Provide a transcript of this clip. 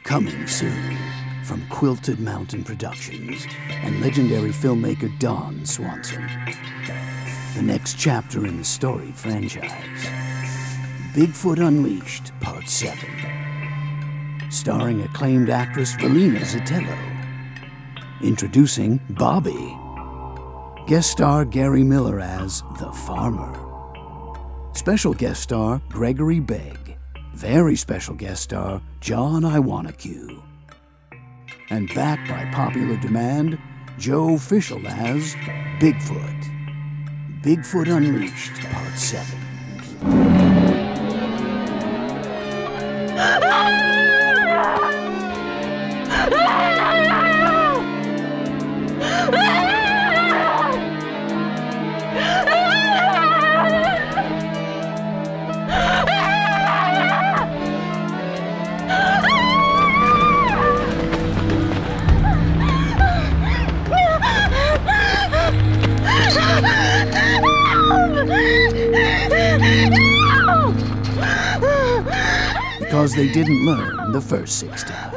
Coming soon from Quilted Mountain Productions and legendary filmmaker Don Swanson. The next chapter in the storied franchise, Bigfoot Unleashed, Part 7. Starring acclaimed actress Valina Zitello. Introducing Bobby. Guest star Gary Miller as the farmer. Special guest star Gregory Begg. Very special guest star John Iwanacue. And backed by popular demand, Joe Fischel as Bigfoot. Bigfoot Unleashed, Part 7. Because they didn't learn the first 6 times.